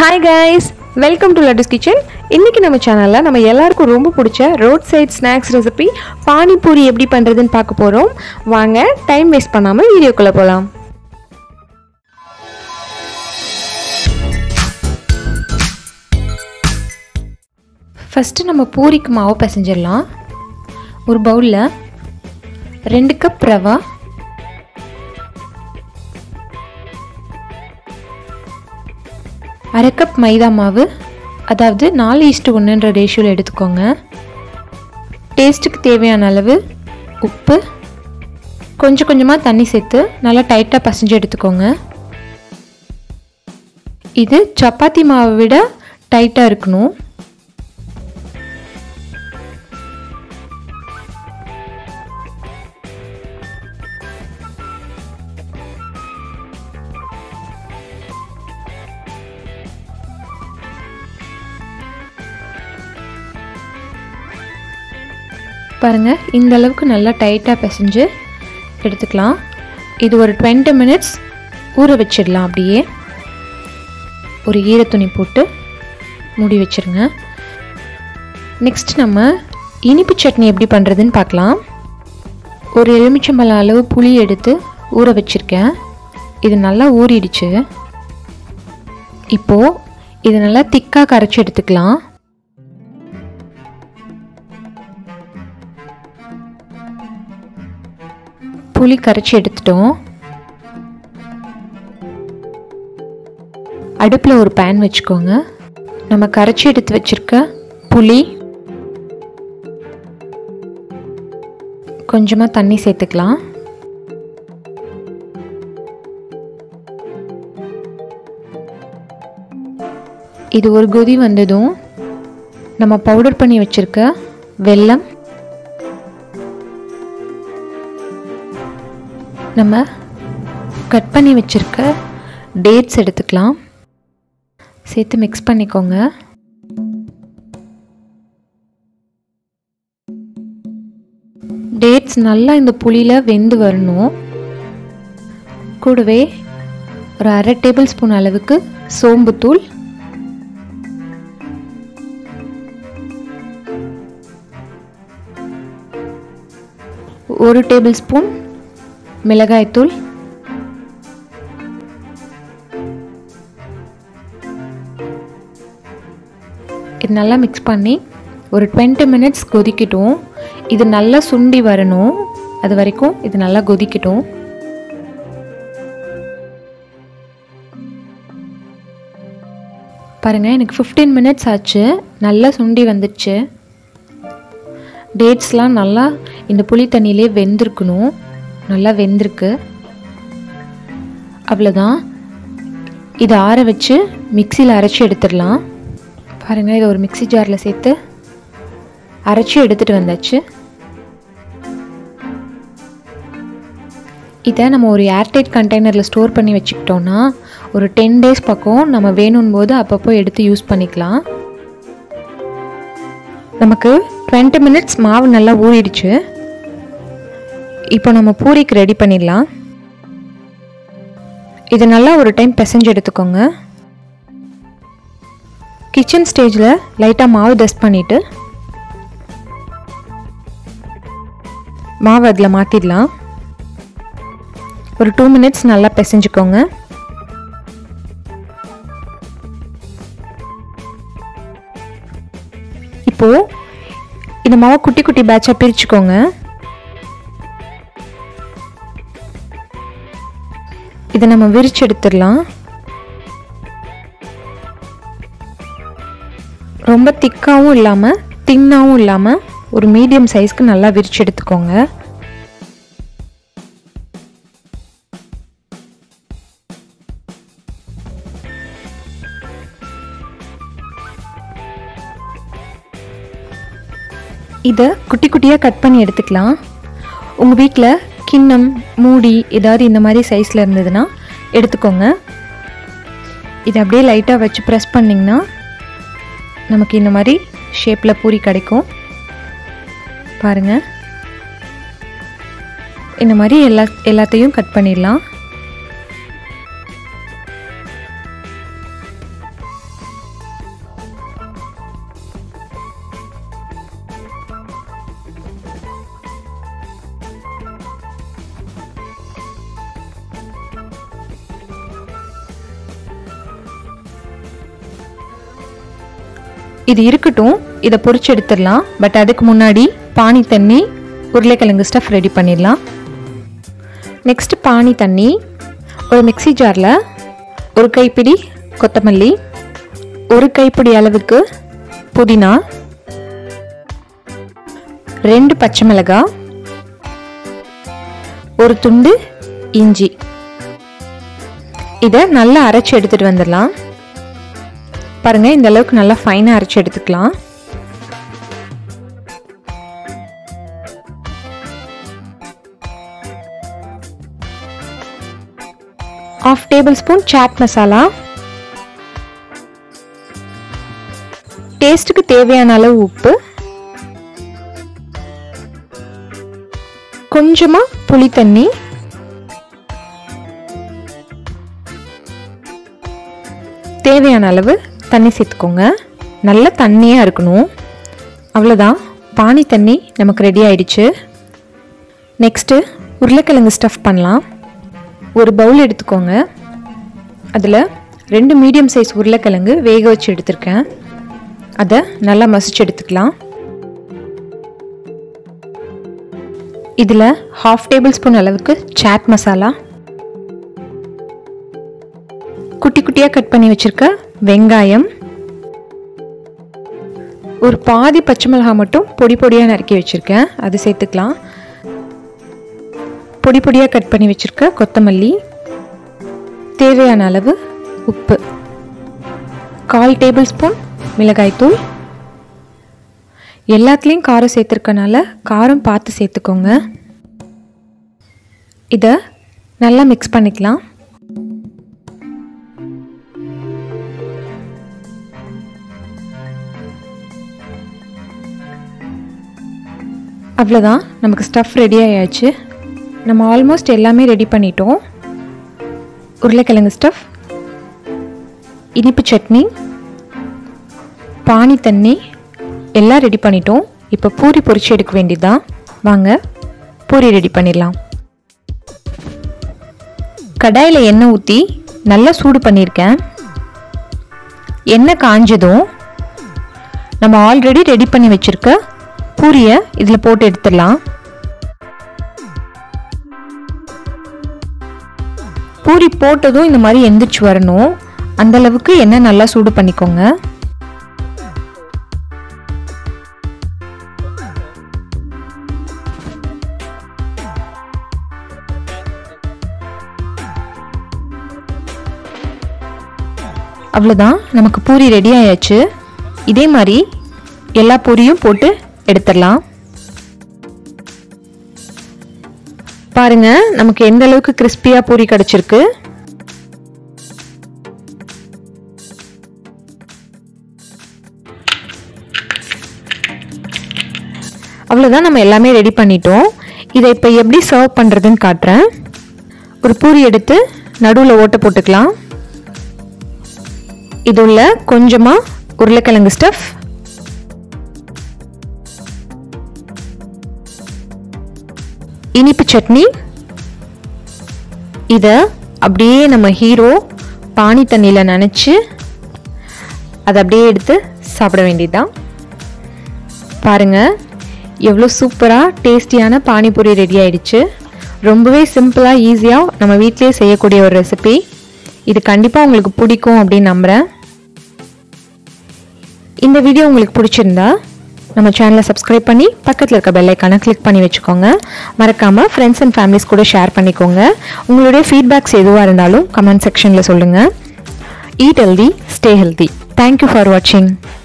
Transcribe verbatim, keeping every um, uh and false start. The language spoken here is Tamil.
Hi guys, welcome to Laddus kitchen. இன்னைக்கு நம்ம சேனல்ல நம்ம எல்லாருக்கும் ரொம்ப பிடிச்ச road side snacks recipe pani puri எப்படி பண்றதுன்னு பார்க்க போறோம். வாங்க டைம் வேஸ்ட் பண்ணாம வீடியோக்குள்ள போலாம். ஃபர்ஸ்ட் நம்ம பூரிக்கு மாவு பிசைஞ்சிரலாம். ஒரு பவுல்ல ரெண்டு கப் ரவா, அரை கப் மைதா மாவு, அதாவது நாலு இஸ்டு ஒன்றுன்ற ரேஷியோவில் எடுத்துக்கோங்க. டேஸ்ட்டுக்கு தேவையான அளவு உப்பு, கொஞ்சம் கொஞ்சமாக தண்ணி சேர்த்து நல்லா டைட்டாக பசைஞ்சு எடுத்துக்கோங்க. இது சப்பாத்தி மாவை விட டைட்டாக இருக்கணும். பாருங்கள், இந்த அளவுக்கு நல்லா டைட்டாக பிசைஞ்சு எடுத்துக்கலாம். இது ஒரு டுவெண்ட்டி மினிட்ஸ் ஊற வச்சிடலாம். அப்படியே ஒரு ஈர துணி போட்டு மூடி வச்சிருங்க. நெக்ஸ்ட் நம்ம இனிப்பு சட்னி எப்படி பண்ணுறதுன்னு பார்க்கலாம். ஒரு எலுமிச்சம்பழம் அளவு புளி எடுத்து ஊற வச்சுருக்கேன். இது நல்லா ஊறிடுச்சு. இப்போது இது நல்லா திக்காக கரைச்சி எடுத்துக்கலாம். புளி கரைச்சி எடுத்துட்டோம். அடுப்பில் ஒரு பேன் வச்சுக்கோங்க. நம்ம கரைச்சி எடுத்து வச்சிருக்க புளி, கொஞ்சமாக தண்ணி சேர்த்துக்கலாம். இது ஒரு கொதி வந்ததும் நம்ம பவுடர் பண்ணி வச்சிருக்க வெல்லம், நம்ம கட் பண்ணி வச்சுருக்க டேட்ஸ் எடுத்துக்கலாம். சேர்த்து மிக்ஸ் பண்ணிக்கோங்க. டேட்ஸ் நல்லா இந்த புளியில் வெந்து வரணும். கூடவே ஒரு அரை டேபிள் ஸ்பூன் அளவுக்கு சோம்புத்தூள், ஒரு டேபிள் ஸ்பூன் மிளகாய்த்தூள், இது நல்லா மிக்ஸ் பண்ணி ஒரு டுவெண்ட்டி மினிட்ஸ் கொதிக்கட்டும். இது நல்லா சுண்டி வரணும். அது வரைக்கும் இது நல்லா கொதிக்கட்டும். பாருங்கள், எனக்கு ஃபிஃப்டீன் மினிட்ஸ் ஆச்சு. நல்லா சுண்டி வந்துடுச்சு. டேட்ஸ்லாம் நல்லா இந்த புளி தண்ணியிலே வெந்திருக்கணும். நல்லா வெந்திருக்கு. அவ்வளோதான். இதை ஆற வச்சு மிக்சியில் அரைச்சி எடுத்துடலாம். பாருங்கள், இதை ஒரு மிக்சி ஜாரில் சேர்த்து அரைச்சி எடுத்துகிட்டு வந்தாச்சு. இதை நம்ம ஒரு ஏர்டைட் கண்டெய்னரில் ஸ்டோர் பண்ணி வச்சுக்கிட்டோன்னா ஒரு டென் டேஸ் பக்கம் நம்ம வேணும் போது அப்பப்போ எடுத்து யூஸ் பண்ணிக்கலாம். நமக்கு டுவெண்ட்டி மினிட்ஸ் மாவு நல்லா ஊறிடுச்சு. இப்போ நம்ம பூரிக்கு ரெடி பண்ணிடலாம். இது நல்லா ஒரு டைம் பிசைஞ்சு எடுத்துக்கோங்க. கிச்சன் ஸ்டேஜில் லைட்டாக மாவு டஸ்ட் பண்ணிவிட்டு மாவு அதில் மாற்றிடலாம். ஒரு டூ மினிட்ஸ் நல்லா பிசைஞ்சுக்கோங்க. இப்போது இந்த மாவை குட்டி குட்டி பேட்சாக பிரிச்சுக்கோங்க. இதை நம்ம விரிச்சு எடுத்துடலாம். ரொம்ப திக்காகவும் இல்லாமல் தின்னாகவும் இல்லாமல் ஒரு மீடியம் சைஸ்க்கு நல்லா விரிச்சு எடுத்துக்கோங்க. இதை குட்டி குட்டியாக கட் பண்ணி எடுத்துக்கலாம். உங்கள் வீட்டில் கிண்ணம், மூடி ஏதாவது இந்த மாதிரி சைஸில் இருந்ததுன்னா எடுத்துக்கோங்க. இதை அப்படியே லைட்டாக வச்சு ப்ரெஸ் பண்ணிங்கன்னா நமக்கு இந்த மாதிரி ஷேப்பில் பூரி கிடைக்கும். பாருங்கள், இந்த மாதிரி எல்லா எல்லாத்தையும் கட் பண்ணிடலாம். இது இருக்கட்டும், இதை பொரிச்சு எடுத்துடலாம். பட் அதுக்கு முன்னாடி பானி தண்ணி உருளைக்கிழங்கு ஸ்டஃப் ரெடி பண்ணிடலாம். நெக்ஸ்ட் பானி தண்ணி ஒரு மிக்ஸி ஜாரில் ஒரு கைப்பிடி கொத்தமல்லி, ஒரு கைப்பிடி அளவுக்கு புதினா, ரெண்டு பச்சை மிளகாய், ஒரு துண்டு இஞ்சி, இதை நல்லா அரைச்சி எடுத்துட்டு வந்துடலாம். பாருங்க, இந்த அளவுக்கு நல்லா ஃபைனாக அரைச்சி எடுத்துக்கலாம். Half tablespoon chaat masala, டேஸ்ட்டுக்கு தேவையான அளவு உப்பு, கொஞ்சமா புளி தண்ணி, தேவையான அளவு தண்ணி சேர்த்துக்கோங்க. நல்ல தண்ணியாக இருக்கணும். அவ்வளோதான், பானி தண்ணி நமக்கு ரெடி ஆயிடுச்சு. நெக்ஸ்ட்டு உருளைக்கிழங்கு ஸ்டஃப் பண்ணலாம். ஒரு பவுல் எடுத்துக்கோங்க. அதில் ரெண்டு மீடியம் சைஸ் உருளைக்கிழங்கு வேக வச்சு எடுத்திருக்கேன். அதை நல்லா மசிச்சு எடுத்துக்கலாம். இதில் ஹாஃப் டேபிள் ஸ்பூன் அளவுக்கு சாட் மசாலா, குட்டி குட்டியாக கட் பண்ணி வச்சுருக்க வெங்காயம், ஒரு பாதி பச்சை மிளகாய் மட்டும் பொடி பொடியாக நறுக்கி வச்சுருக்கேன், அது சேர்த்துக்கலாம். பொடி பொடியாக கட் பண்ணி வச்சுருக்க கொத்தமல்லி, தேவையான அளவு உப்பு, கால் டேபிள் ஸ்பூன் மிளகாய்த்தூள். எல்லாத்துலேயும் காரம் சேர்த்துருக்கனால காரம் பார்த்து சேர்த்துக்கோங்க. இதை நல்லா மிக்ஸ் பண்ணிக்கலாம். அவ்வளோதான், நமக்கு ஸ்டஃப் ரெடி ஆயாச்சு. நம்ம ஆல்மோஸ்ட் எல்லாமே ரெடி பண்ணிட்டோம். உருளைக்கிழங்கு ஸ்டஃப், இனிப்பு சட்னி, பானி தண்ணி எல்லாம் ரெடி பண்ணிட்டோம். இப்போ பூரி பொரிச்சு எடுக்க வேண்டியதுதான். வாங்க பூரி ரெடி பண்ணிடலாம். கடாயில் எண்ணெய் ஊற்றி நல்லா சூடு பண்ணியிருக்கேன். எண்ணெய் காஞ்சதும் நம்ம ஆல்ரெடி ரெடி பண்ணி வச்சுருக்க பூரியை இதில் போட்டு எடுத்துடலாம். பூரி போட்டதும் இந்த மாதிரி எந்திரிச்சு வரணும். அந்த அளவுக்கு எண்ணெய் நல்லா சூடு பண்ணிக்கோங்க. அவ்வளோதான், நமக்கு பூரி ரெடி ஆயாச்சு. இதே மாதிரி எல்லா பூரியும் போட்டு எடுத்துடலாம். பாருங்க, நமக்கு எந்த அளவுக்கு கிறிஸ்பியாக பூரி கிடைச்சிருக்கு. அவ்வளோதான், நம்ம எல்லாமே ரெடி பண்ணிட்டோம். இதை இப்போ எப்படி சர்வ் பண்ணுறதுன்னு காட்டுறேன். ஒரு பூரி எடுத்து நடுவில் ஓட்டை போட்டுக்கலாம். இதுள்ள கொஞ்சமாக உருளைக்கிழங்கு ஸ்டஃப், இனிப்பு சட்னி, இதை அப்படியே நம்ம ஹீரோ பானி தண்ணியில் நனைச்சு அதை அப்படியே எடுத்து சாப்பிட வேண்டியதுதான். பாருங்கள், எவ்வளோ சூப்பராக டேஸ்டியான பானிபூரி ரெடி ஆயிடுச்சு. ரொம்பவே சிம்பிளாக ஈஸியாக நம்ம வீட்டிலே செய்யக்கூடிய ஒரு ரெசிபி. இது கண்டிப்பாக உங்களுக்கு பிடிக்கும் அப்படின்னு நம்புகிறேன். இந்த வீடியோ உங்களுக்கு பிடிச்சிருந்தா நம்ம சேனலை சப்ஸ்கிரைப் பண்ணி பக்கத்தில் இருக்க பெல் ஐக்கானை கிளிக் பண்ணி வச்சுக்கோங்க. மறக்காமல் ஃப்ரெண்ட்ஸ் அண்ட் ஃபேமிலிஸ் கூட ஷேர் பண்ணிக்கோங்க. உங்களுடைய ஃபீட்பேக்ஸ் எதுவாக இருந்தாலும் கமெண்ட் செக்ஷனில் சொல்லுங்கள். Eat healthy, stay healthy. Thank you for வாட்சிங்.